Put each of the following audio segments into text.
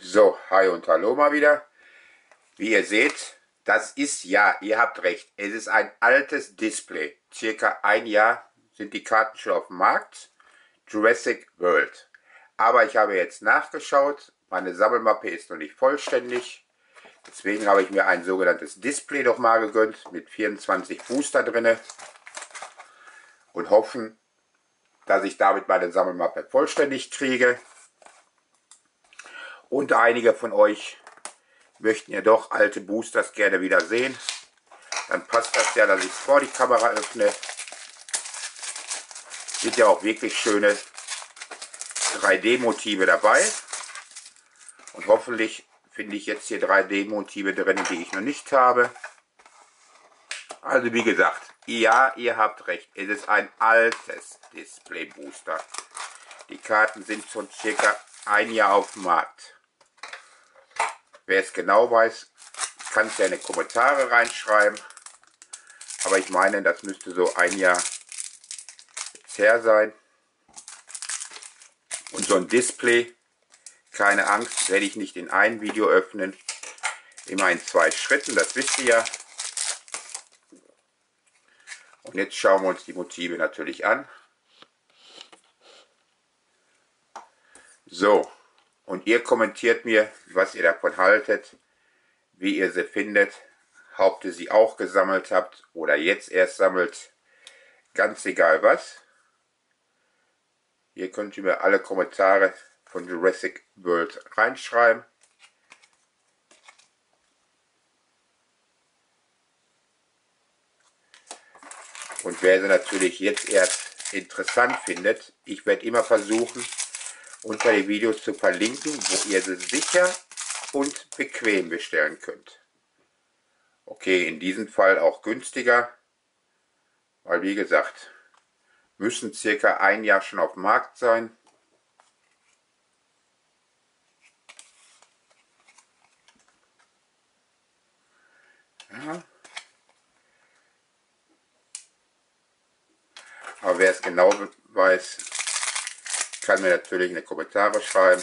So, hi und hallo mal wieder. Wie ihr seht, das ist, ja, ihr habt recht, es ist ein altes Display. Circa ein Jahr sind die Karten schon auf dem Markt. Jurassic World. Aber ich habe jetzt nachgeschaut, meine Sammelmappe ist noch nicht vollständig. Deswegen habe ich mir ein sogenanntes Display noch mal gegönnt mit 24 Booster drinne und hoffen, dass ich damit meine Sammelmappe vollständig kriege. Und einige von euch möchten ja doch alte Boosters gerne wieder sehen. Dann passt das ja, dass ich es vor die Kamera öffne. Sind ja auch wirklich schöne 3D-Motive dabei. Und hoffentlich finde ich jetzt hier 3D-Motive drin, die ich noch nicht habe. Also wie gesagt, ja, ihr habt recht. Es ist ein altes Display-Booster. Die Karten sind schon circa ein Jahr auf dem Markt. Wer es genau weiß, kann es ja in die Kommentare reinschreiben. Aber ich meine, das müsste so ein Jahr jetzt her sein. Und so ein Display, keine Angst, werde ich nicht in einem Video öffnen. Immer in 2 Schritten, das wisst ihr ja. Und jetzt schauen wir uns die Motive natürlich an. So, und ihr kommentiert mir, was ihr davon haltet, wie ihr sie findet, ob ihr sie auch gesammelt habt oder jetzt erst sammelt. Ganz egal was. Hier könnt ihr mir alle Kommentare von Jurassic World reinschreiben. Und wer sie natürlich jetzt erst interessant findet, ich werde immer versuchen, unter die Videos zu verlinken, wo ihr sie sicher und bequem bestellen könnt. Okay, in diesem Fall auch günstiger, weil wie gesagt, müssen circa ein Jahr schon auf dem Markt sein. Ja. Aber wer es genau weiß, kann mir natürlich in die Kommentare schreiben.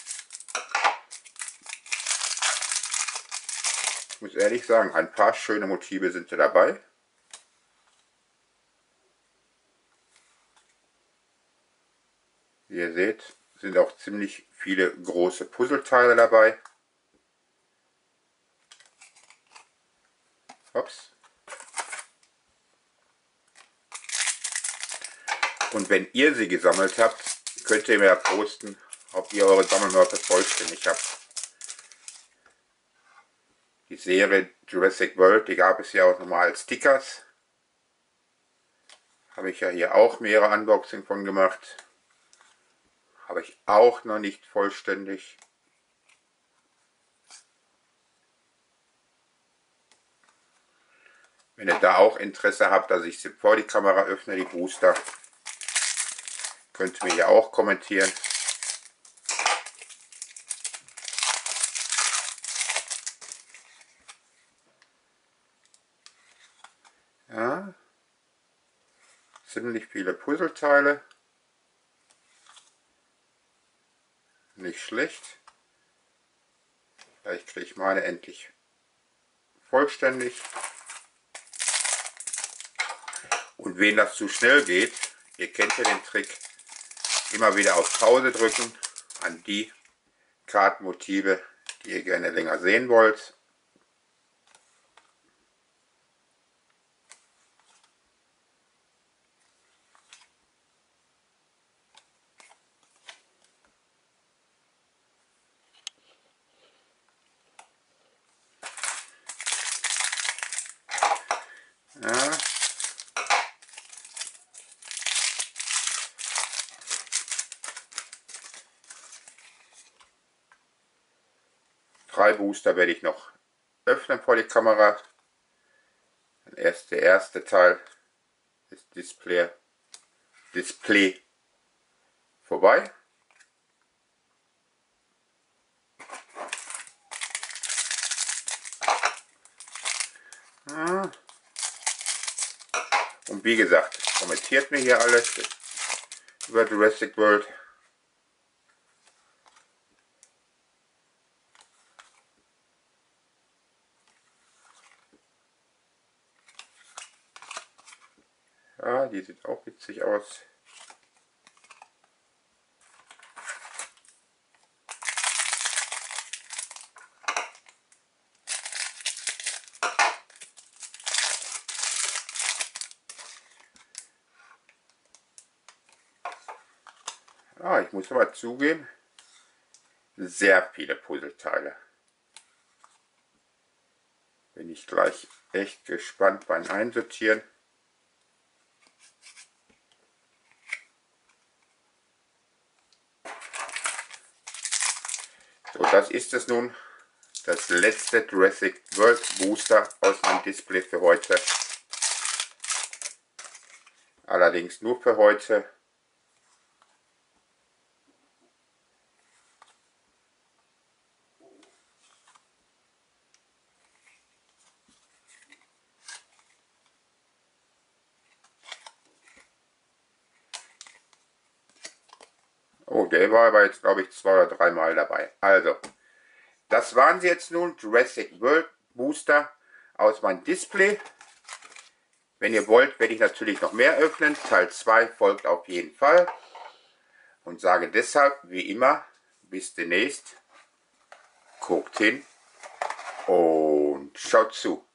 Ich muss ehrlich sagen, ein paar schöne Motive sind da dabei. Wie ihr seht, sind auch ziemlich viele große Puzzleteile dabei. Ups. Und wenn ihr sie gesammelt habt, könnt ihr mir posten, ob ihr eure Sammelmappe vollständig habt. Die Serie Jurassic World, die gab es ja auch nochmal als Stickers. Habe ich ja hier auch mehrere Unboxing von gemacht. Habe ich auch noch nicht vollständig. Wenn ihr da auch Interesse habt, dass ich sie vor die Kamera öffne, die Booster, könnt ihr mir ja auch kommentieren. Ja, ziemlich viele Puzzleteile. Nicht schlecht. Vielleicht kriege ich meine endlich vollständig. Und wen das zu schnell geht, ihr kennt ja den Trick, immer wieder auf Pause drücken an die Kartenmotive, die ihr gerne länger sehen wollt. Ja. Drei Booster werde ich noch öffnen vor die Kamera. Erst der erste Teil ist Display vorbei. Ja. Und wie gesagt, kommentiert mir hier alles über Jurassic World. Ah, die sieht auch witzig aus. Ah, ich muss aber zugeben, sehr viele Puzzleteile. Bin ich gleich echt gespannt beim Einsortieren. So, das ist es nun. Das letzte Jurassic World Booster aus meinem Display für heute. Allerdings nur für heute. Oh, der war aber jetzt, glaube ich, 2 oder 3 Mal dabei. Also, das waren sie jetzt nun, Jurassic World Booster aus meinem Display. Wenn ihr wollt, werde ich natürlich noch mehr öffnen. Teil 2 folgt auf jeden Fall. Und sage deshalb, wie immer, bis demnächst. Guckt hin und schaut zu.